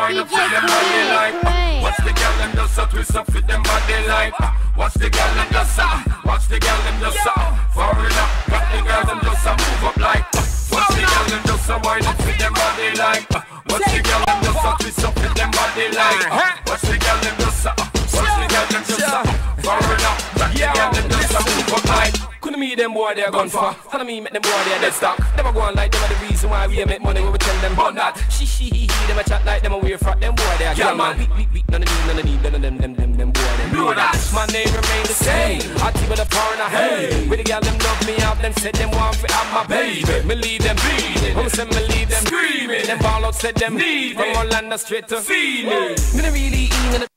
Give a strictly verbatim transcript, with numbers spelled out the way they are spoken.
wind up with them body like. Watch the girl them just a twist up with them body like. Watch the girl them just a, watch the girl them just a. Foreigner, got the girl them just a move up like. Watch the girl them just a wind up with them body like. Watch the girl them just a twist up with them body like. Watch the girl them just a, watch the girl them just a. Foreigner, got the girl them just a move up like. Couldn't meet them boy they're gone for. How me make them boy they're dead stock. Never go on like them are the reason why we make money. We will tell them but not. She she he he them a chat like them a weird frat. Them boy they're yeah man. Beat beat beat none of these none of these none of them them them them boy them. Know that my name remain the same. I keep it a foreigner hey. With the girl them love me out them said them want to have my baby. Me leave them bleeding. Who said me leave them screaming. Them ball out said them need. From Orlando straight to Phoenix. Me not really eating.